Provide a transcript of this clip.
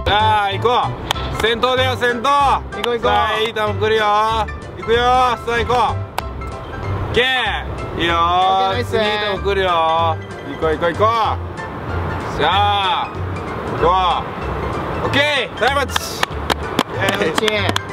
さあ行こう。先頭だよ先頭。 行こう行こう。 さあいい球来るよ。行くよ。さあ行こう。ケーいいよー。次いい球来るよ。行こう行こう行こう。さあ行こう。オッケータイムマッチ。